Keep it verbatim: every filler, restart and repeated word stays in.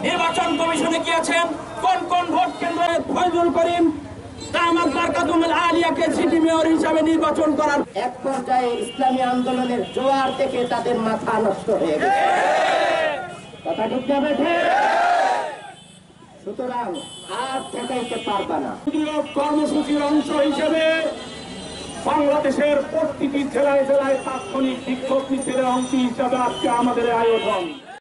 নির্বাচন কমিশনে গিয়েছেন, কোন কোন ভোট কেন্দ্রে ফয়জুল করিম দামাত বারকাতুল আলিয়াকে সিটি মেয়র হিসাবে নির্বাচন করার এক পর্যায়ে ইসলামী আন্দোলনের জোয়ার থেকে তাদের মাথা নষ্ট হয়ে গেছে। কথা ঠিক যাবে ঠিক? সুতরাং আর ঠেকাইতে পারবা না। কর্মসূচির অংশ হিসেবে বাংলাদেশের প্রতিটি জেলায় জেলায় তাৎক্ষণিক বিক্ষোভ মিছিলের অংশ হিসাবে আজকে আমাদের আয়োজন।